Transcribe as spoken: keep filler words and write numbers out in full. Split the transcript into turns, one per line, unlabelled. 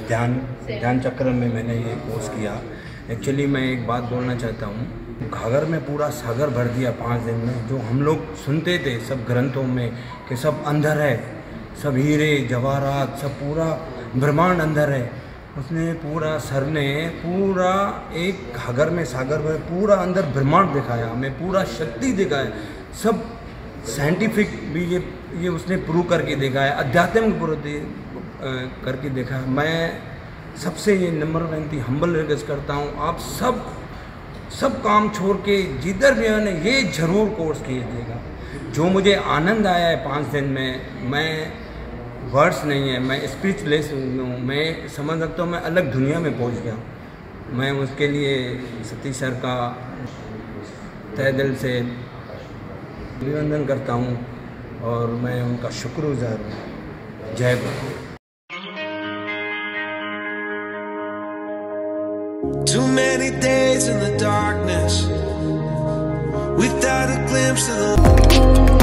ध्यान ध्यान चक्र में मैंने ये कोर्स किया। एक्चुअली मैं एक बात बोलना चाहता हूँ, घाघर में पूरा सागर भर दिया पाँच दिन में। जो हम लोग सुनते थे सब ग्रंथों में कि सब अंदर है, सब हीरे जवाहरात, सब पूरा ब्रह्मांड अंदर है, उसने पूरा सर ने पूरा एक घाघर में सागर में पूरा अंदर ब्रह्मांड दिखाया, हमें पूरा शक्ति दिखाया। सब साइंटिफिक भी ये ये उसने प्रूव करके देखा है, अध्यात्म प्रूव करके देखा है। मैं सबसे ये नंबर विनती हम्बल रिक्वेस्ट करता हूँ, आप सब सब काम छोड़ के जिधर भी मैंने ये ज़रूर कोर्स कीजिएगा। जो मुझे आनंद आया है पाँच दिन में, मैं वर्ड्स नहीं है, मैं स्पीचलेस हूँ। मैं समझ सकता हूँ मैं अलग दुनिया में पहुँच गया। मैं उसके लिए सतीश सर का तहे दिल से अभिनंदन करता हूँ और मैं उनका शुक्रगुजार हूँ। जय गुरु।
Too many days in the darkness without a glimpse of the